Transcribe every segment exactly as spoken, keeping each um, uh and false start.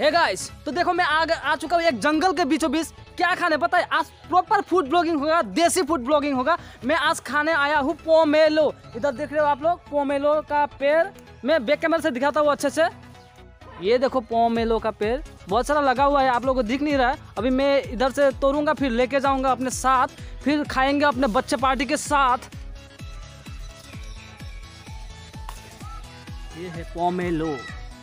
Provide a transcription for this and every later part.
Hey guys, तो देखो मैं आ, आ चुका हूँ एक जंगल के बीचों बीच। क्या खाने पता है? आज प्रॉपर फूड ब्लॉगिंग होगा, देसी फूड ब्लॉगिंग होगा। मैं आज खाने आया हूँ पोमेलो। इधर देख रहे हो आप लोग पोमेलो का पेड़। मैं बैक कैमरा से दिखाता हूँ अच्छे से। ये देखो पोमेलो का पेड़ बहुत सारा लगा हुआ है, आप लोगों को दिख नहीं रहा है। अभी मैं इधर से तोड़ूंगा, फिर लेके जाऊंगा अपने साथ, फिर खाएंगे अपने बच्चे पार्टी के साथ। ये है पोमेलो।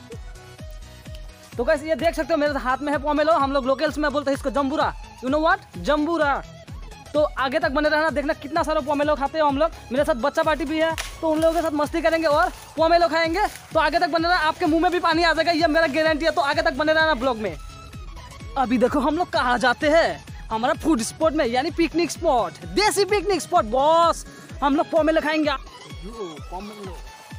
तो कैसे ये देख सकते हो मेरे हाथ में है पोमेलो। हम लोग लोकल्स में बोलते हैं इसको जम्बूरा। You know what? जम्बूरा। तो आगे तक बने रहना, देखना कितना सारा पोमेलो खाते हो हम लोग। मेरे साथ बच्चा पार्टी भी है, तो उन लोगों के साथ मस्ती करेंगे और पोमेलो खाएंगे। तो आगे तक बने रहना, आपके मुंह में भी पानी आ जाएगा, ये मेरा गारंटी है। तो आगे तक बने रहना ब्लॉग में। अभी देखो हम लोग कहाँ जाते हैं, हमारा फूड स्पॉट में, यानी पिकनिक स्पॉट, देसी पिकनिक स्पॉट बॉस। हम लोग पोमेलो खाएंगे। पोमेलो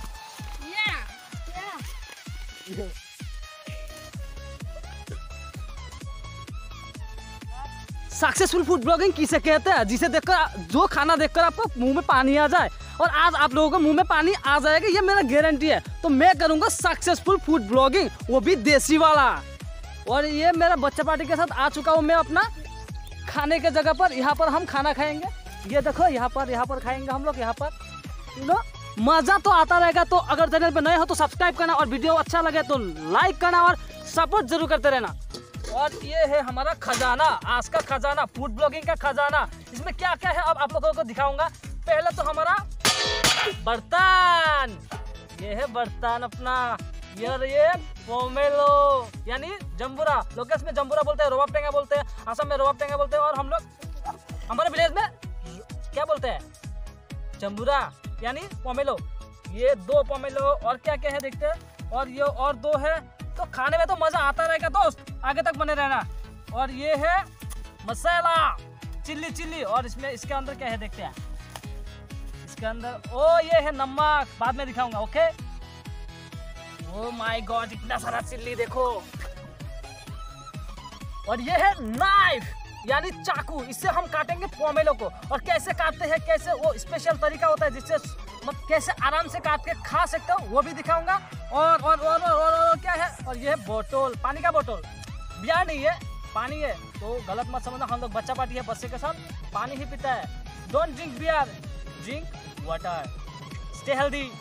सक्सेसफुल फूड ब्लॉगिंग किसे कहते हैं? जिसे देखकर, जो खाना देखकर आपको मुंह में पानी आ जाए। और आज आप लोगों को मुंह में पानी आ जाएगा, ये मेरा गारंटी है। तो मैं करूंगा सक्सेसफुल फूड ब्लॉगिंग, वो भी देसी वाला। और ये मेरा बच्चा पार्टी के साथ आ चुका हूँ मैं अपना खाने के जगह पर। यहाँ पर हम खाना खाएंगे। ये देखो यहाँ पर यहाँ पर खाएंगे हम लोग। यहाँ पर यू नो मजा तो आता रहेगा। तो अगर चैनल पर नए हो तो सब्सक्राइब करना, और वीडियो अच्छा लगे तो लाइक करना और सपोर्ट जरूर करते रहना। और ये है हमारा खजाना, आज का खजाना, फूड ब्लॉगिंग का खजाना। इसमें क्या क्या है अब आप लोगों को दिखाऊंगा। पहले तो हमारा बर्तन, ये है बर्तन अपना। यार ये पोमेलो यानी जम्बूरा, लोकल्स में जम्बूरा बोलते हैं, रोबाब टेंगा बोलते हैं, असम में रोबाब टेंगा बोलते हैं, और हम लोग हमारे विलेज में क्या बोलते हैं? जम्बूरा यानी पोमेलो। ये दो पोमेलो, और क्या क्या है देखते हैं। और ये और दो है। तो खाने में तो मजा आता रहेगा दोस्त, आगे तक बने रहना। और ये है मसाला, चिल्ली चिल्ली। और इसमें इसके अंदर क्या है देखते हैं। इसके अंदर ओ ये है नमक, बाद में दिखाऊंगा। ओके। ओ माय गॉड, इतना सारा चिल्ली देखो। और ये है नाइफ यानी चाकू, इससे हम काटेंगे पोमेलो को। और कैसे काटते हैं, कैसे वो स्पेशल तरीका होता है जिससे मतलब कैसे आराम से काट के खा सकते हो, वो भी दिखाऊंगा। और और और और, और, और क्या है? और ये है बोतल, पानी का बोतल। बियर नहीं है, पानी है। तो गलत मत समझना, हम लोग बच्चा पार्टी है, बच्चे के साथ पानी ही पीता है। Don't drink beer, drink water, stay healthy.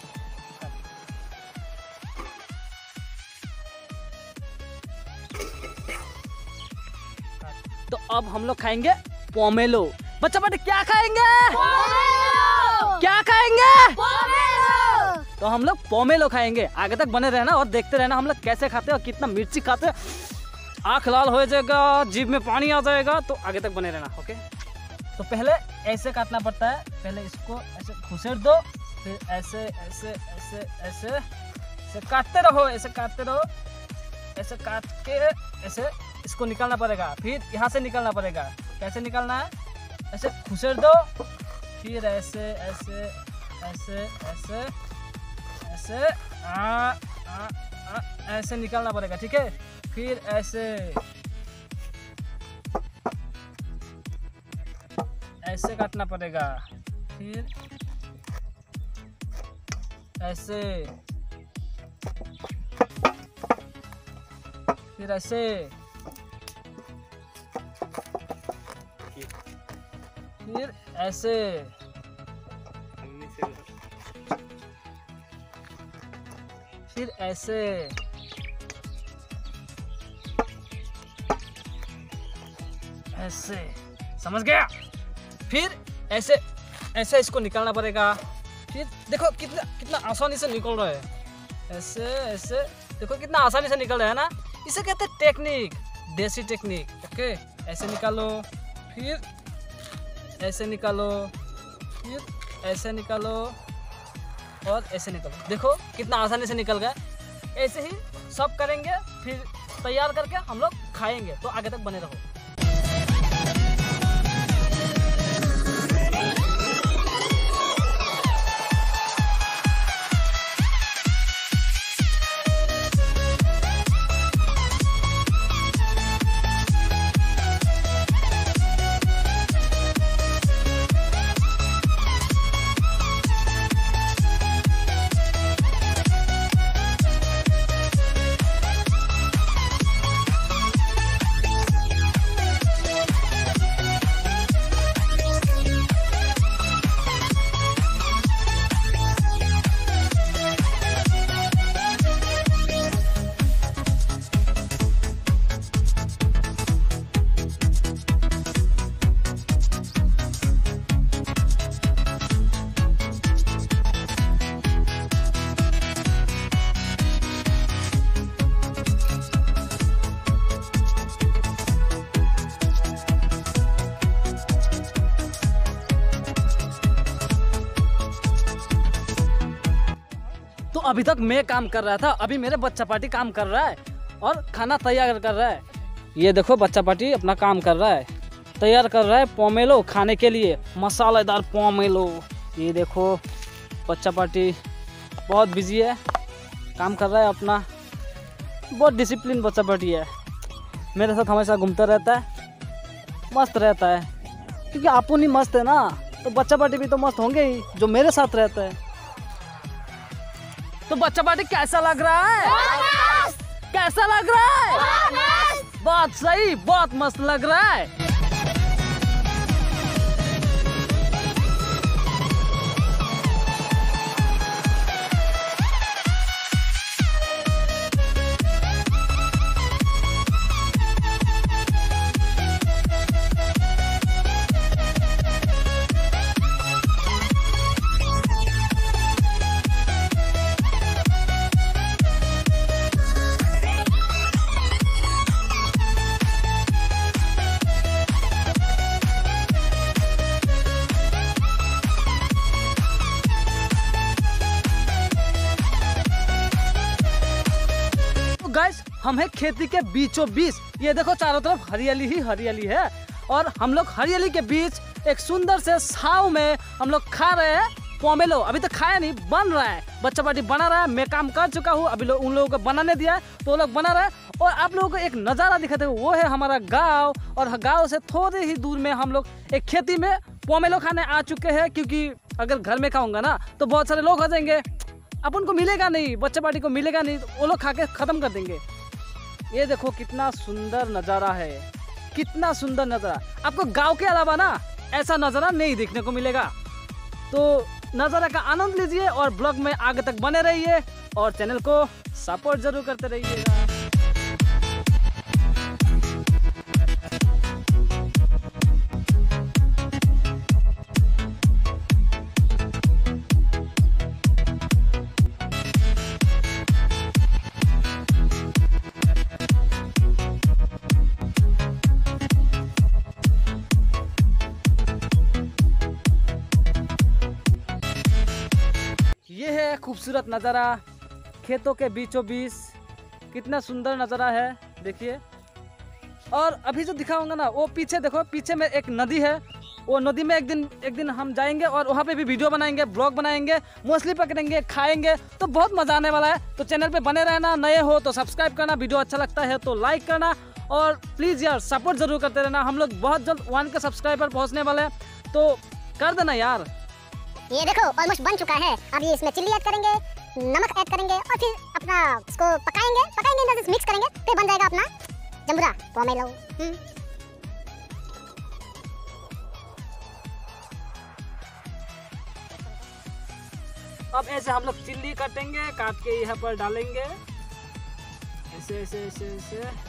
तो अब हम लोग खाएंगे पोमेलो। बच्चा पार्टी क्या खाएंगे? पोमेलो। क्या खाएंगे? पोमेलो। तो हम लोग पोमेलो खाएंगे। आगे तक बने रहना और देखते रहना हम लोग कैसे खाते हैं और कितना मिर्ची खाते हैं। आँख लाल हो जाएगा, जीभ में पानी आ जाएगा। तो आगे तक बने रहना। ओके। तो पहले ऐसे काटना पड़ता है। पहले इसको ऐसे घुसेड़ दो, फिर ऐसे ऐसे ऐसे ऐसे ऐसे काटते रहो, ऐसे काटते रहो, ऐसे काट के ऐसे इसको निकालना पड़ेगा। फिर यहाँ से निकालना पड़ेगा। कैसे निकालना है? ऐसे घुसेड़ दो, फिर ऐसे ऐसे ऐसे ऐसे ऐसे आ, आ, आ, ऐसे निकालना पड़ेगा। ठीक है। फिर ऐसे ऐसे काटना पड़ेगा। फिर ऐसे, फिर ऐसे, फिर ऐसे, फिर ऐसे, ऐसे, समझ गया? फिर ऐसे ऐसे इसको निकालना पड़ेगा। फिर देखो कितना कितना आसानी से निकल रहा है। ऐसे ऐसे देखो कितना आसानी से निकल रहा है ना। इसे कहते हैं टेक्निक, देसी टेक्निक। ओके। ऐसे निकालो, फिर ऐसे निकालो, फिर ऐसे निकालो, और ऐसे निकालो। देखो कितना आसानी से निकल गया। ऐसे ही सब करेंगे, फिर तैयार करके हम लोग खाएंगे। तो आगे तक बने रहो। अभी तक मैं काम कर रहा था, अभी मेरे बच्चा पार्टी काम कर रहा है और खाना तैयार कर रहा है। ये देखो बच्चा पार्टी अपना काम कर रहा है, तैयार कर रहा है पोमेलो खाने के लिए, मसालेदार पोमेलो। ये देखो बच्चा पार्टी बहुत बिजी है, काम कर रहा है अपना, बहुत डिसिप्लिन बच्चा पार्टी है। मेरे साथ हमेशा घूमता रहता है, मस्त रहता है, क्योंकि आपू नहीं मस्त है ना तो बच्चा पार्टी भी तो मस्त होंगे ही जो मेरे साथ रहता है। तो बच्चा पार्टी कैसा लग रहा है? कैसा लग रहा है? बहुत सही, बहुत मस्त लग रहा है। गाइस हम है खेती के बीचों बीच, ये देखो चारों तरफ हरियाली ही हरियाली है और हम लोग हरियाली के बीच एक सुंदर से छाव में हम लोग खा रहे हैं पोमेलो। अभी तक खाया नहीं, बन रहा है, बच्चा पार्टी बना रहा है, मैं काम कर चुका हूँ, अभी लोग उन लोगों को बनाने दिया है तो वो लोग बना रहे हैं। और आप लोगों को एक नज़ारा दिखाते हैं, वो है हमारा गाँव और गाँव से थोड़े ही दूर में हम लोग एक खेती में पोमेलो खाने आ चुके हैं, क्योंकि अगर घर में खाऊंगा ना तो बहुत सारे लोग हो जाएंगे, अपन को मिलेगा नहीं, बच्चा पार्टी को मिलेगा नहीं, तो वो लोग खा के ख़त्म कर देंगे। ये देखो कितना सुंदर नज़ारा है, कितना सुंदर नज़ारा। आपको गांव के अलावा ना ऐसा नज़ारा नहीं देखने को मिलेगा। तो नज़ारा का आनंद लीजिए और ब्लॉग में आगे तक बने रहिए और चैनल को सपोर्ट जरूर करते रहिएगा। ये है खूबसूरत नज़ारा खेतों के बीचों बीच, कितना सुंदर नज़ारा है देखिए। और अभी जो दिखाऊंगा ना वो पीछे देखो, पीछे में एक नदी है, वो नदी में एक दिन एक दिन हम जाएंगे और वहाँ पे भी वीडियो बनाएंगे, ब्लॉग बनाएंगे, मछली पकड़ेंगे, खाएंगे, तो बहुत मज़ा आने वाला है। तो चैनल पे बने रहना, नए हो तो सब्सक्राइब करना, वीडियो अच्छा लगता है तो लाइक करना और प्लीज़ यार सपोर्ट ज़रूर करते रहना। हम लोग बहुत जल्द वन के सब्सक्राइबर पहुँचने वाले हैं, तो कर देना यार। ये देखो ऑलमोस्ट बन चुका है। अभी इसमें चिल्ली ऐड करेंगे, नमक ऐड करेंगे और फिर अपना इसको पकाएंगे पकाएंगे मिक्स करेंगे, फिर बन जाएगा अपना जंबूरा पोमेलो। अब ऐसे हम लोग चिल्ली काटेंगे, काट के यहाँ पर डालेंगे, ऐसे ऐसे ऐसे ऐसे।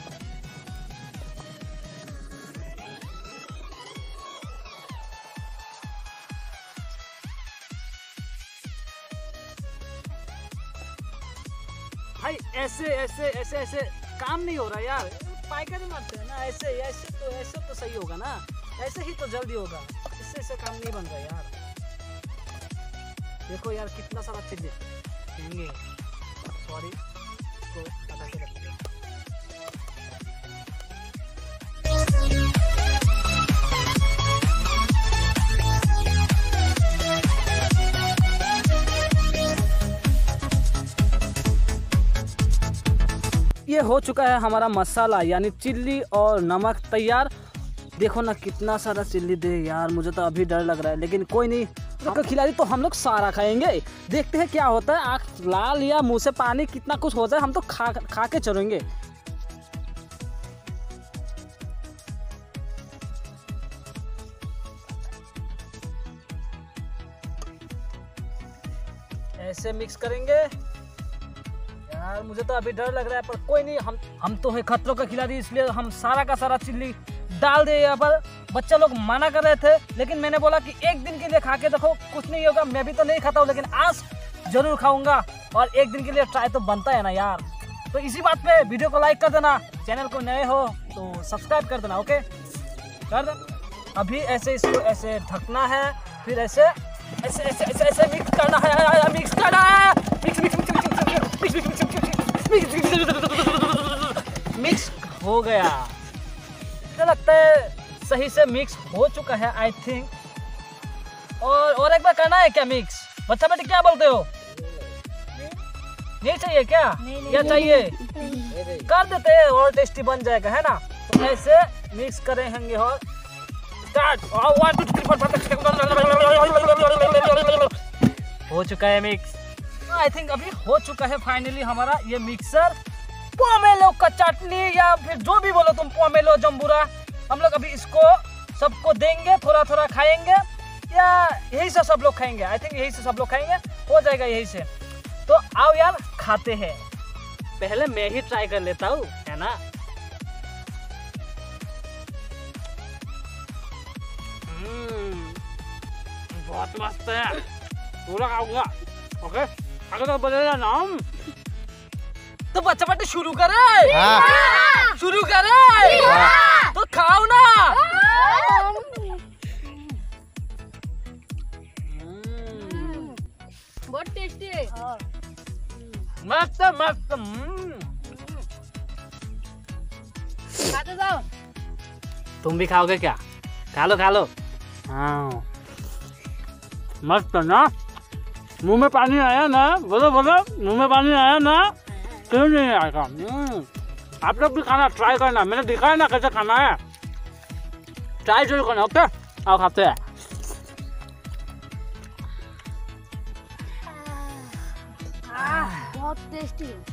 भाई ऐसे ऐसे ऐसे ऐसे काम नहीं हो रहा यार, पाइकारी मारते हैं ना, ऐसे ऐसे तो ऐसे तो सही होगा ना, ऐसे ही तो जल्दी होगा, इससे ऐसे काम नहीं बन रहा यार। देखो यार कितना सारा चिल्ली देंगे, सॉरी इसको हटा के रखते हैं। ये हो चुका है हमारा मसाला यानी चिल्ली और नमक तैयार। देखो ना कितना सारा चिल्ली दे यार, मुझे तो अभी डर लग रहा है, लेकिन कोई नहीं, तो खिला दी तो हम लोग सारा खाएंगे। देखते हैं क्या होता है, आँख लाल या मुंह से पानी कितना कुछ हो जाए, हम तो खा खा के चलेंगे। ऐसे मिक्स करेंगे यार, मुझे तो अभी डर लग रहा है, पर कोई नहीं, हम हम तो है खतरों का खिलाड़ी, इसलिए हम सारा का सारा चिल्ली डाल दे। यहाँ पर बच्चे लोग मना कर रहे थे, लेकिन मैंने बोला कि एक दिन के लिए खा के देखो, कुछ नहीं होगा। मैं भी तो नहीं खाता हूँ, लेकिन आज जरूर खाऊंगा और एक दिन के लिए ट्राई तो बनता है ना यार। तो इसी बात पे वीडियो को लाइक कर देना, चैनल को नए हो तो सब्सक्राइब कर देना, ओके कर देना। अभी ऐसे इसको ऐसे ढकना है, फिर ऐसे ऐसे ऐसे ऐसे ऐसे मिक्स करना है, मिक्स करना है, mix mix mix mix mix हो गया। मुझे लगता है सही से मिक्स हो चुका है आई थिंक। और और एक बार करना है क्या मिक्स? बच्चा बेटी क्या बोलते हो? नहीं चाहिए क्या? क्या चाहिए? कर देते हैं और टेस्टी बन जाएगा, है ना? तो ऐसे मिक्स करेंगे और स्टार्ट। हो चुका है मिक्स। आई थिंक अभी हो चुका है फाइनली हमारा ये मिक्सर पोमेलो का चटनी, या फिर जो भी बोलो तुम, पोमेलो जम्बूरा। हम लोग अभी इसको सबको देंगे, थोड़ा थोड़ा खाएंगे, या यही से सब लोग खाएंगे। आई थिंक यही से सब लोग खाएंगे, हो जाएगा यही से। तो आओ यार खाते हैं। पहले मैं ही ट्राई कर लेता हूँ, है ना? बहुत मस्त है, पूरा खाऊंगा। ओके, अगर तो बनेगा नाम तो बच्चा बेटी शुरू करे। हाँ। शुरू करे। हाँ। तो खाओ ना। बहुत टेस्टी है। मस्त मस्त। खाते जाओ। तुम भी खाओगे क्या? खा लो खा लो। हाँ मस्त ना, मुंह में पानी आया ना? बोलो बोलो, मुंह में पानी आया ना? क्यों नहीं आएगा? आप लोग भी खाना ट्राई करना, मैंने दिखाया ना कैसे खाना है, ट्राई जरूर करना। ओके, आओ खाते हैं। बहुत टेस्टी है।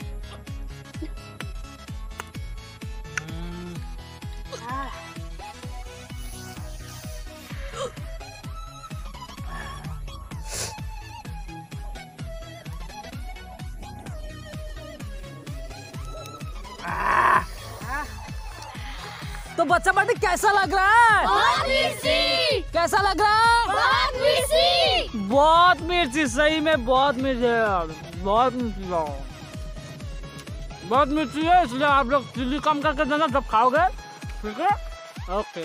तो बच्चा बेटी कैसा लग रहा है? बहुत मिर्ची। कैसा लग रहा है? बहुत मिर्ची। बहुत मिर्ची, सही में बहुत मिर्ची है यार, बहुत मिर्ची है, बहुत मिर्ची है। इसलिए आप लोग चिल्ली कम करके देना जब खाओगे, ठीक है? ओके।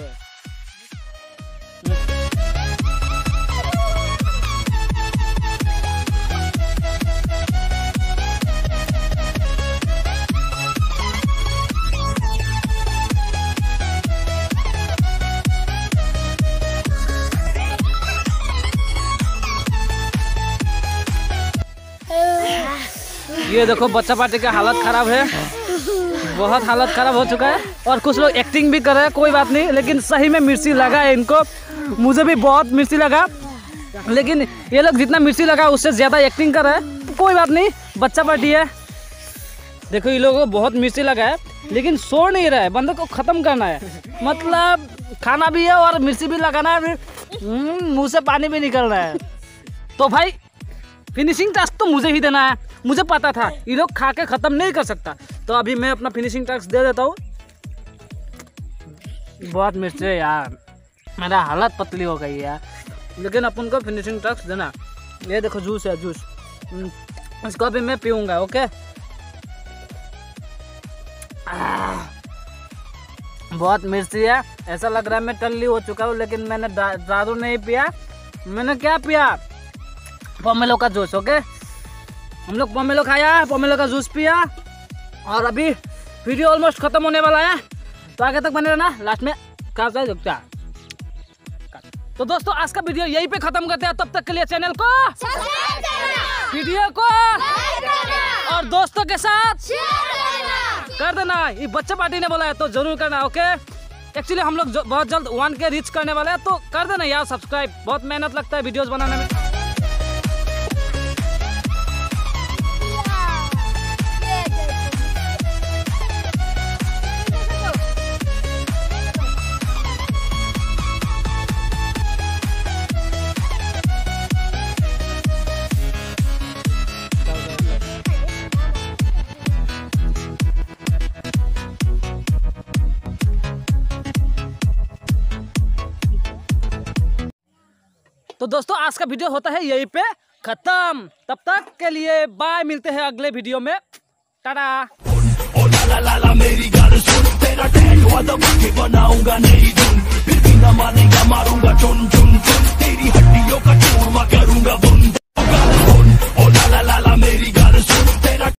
ये देखो बच्चा पार्टी का हालत खराब है, बहुत हालत खराब हो चुका है। और कुछ लोग एक्टिंग भी कर रहे हैं, कोई बात नहीं, लेकिन सही में मिर्ची लगा है इनको। मुझे भी बहुत मिर्ची लगा, लेकिन ये लोग जितना मिर्ची लगा उससे ज़्यादा एक्टिंग कर रहे हैं। कोई बात नहीं, बच्चा पार्टी है। देखो ये लोगों को बहुत मिर्ची लगा है, लेकिन सो नहीं रहा है, बंदे को ख़त्म करना है। मतलब खाना भी है और मिर्ची भी लगाना है, फिर मुँह से पानी भी निकल रहा है। तो भाई फिनिशिंग टास्क तो मुझे ही देना है, मुझे पता था ये लोग खा के ख़त्म नहीं कर सकता। तो अभी मैं अपना फिनिशिंग टास्क दे देता हूँ। बहुत मिर्ची है यार, मेरा हालत पतली हो गई है, लेकिन अपन को फिनिशिंग टास्क देना। ये देखो जूस है, जूस, इसको अभी मैं पीऊँगा। ओके, बहुत मिर्ची है, ऐसा लग रहा है मैं टल्ली हो चुका हूँ। लेकिन मैंने दारू नहीं पिया, मैंने क्या पिया? पोमेलो का जूस। ओके, हम लोग पोमेलो खाया, पोमेलो का जूस पिया, और अभी वीडियो ऑलमोस्ट खत्म होने वाला है। तो आगे तक बने रहना, लास्ट में क्या है। तो दोस्तों आज का वीडियो यहीं पे खत्म करते हैं। तब तक के लिए चैनल को सब्सक्राइब करना, वीडियो को लाइक करना, और दोस्तों के साथ शेयर करना कर देना। ये बच्चा पार्टी ने बोला है तो जरूर करना। ओके, एक्चुअली हम लोग बहुत जल्द वन के रीच करने वाले हैं, तो कर देना यार सब्सक्राइब, बहुत मेहनत लगता है वीडियोस बनाने में। तो दोस्तों आज का वीडियो होता है यहीं पे खत्म। तब तक के लिए बाय, मिलते हैं अगले वीडियो में। टाटा। ओ ला ला ला मेरी गाल सुन, तेरा टैग वादा बनाऊंगा नहीं।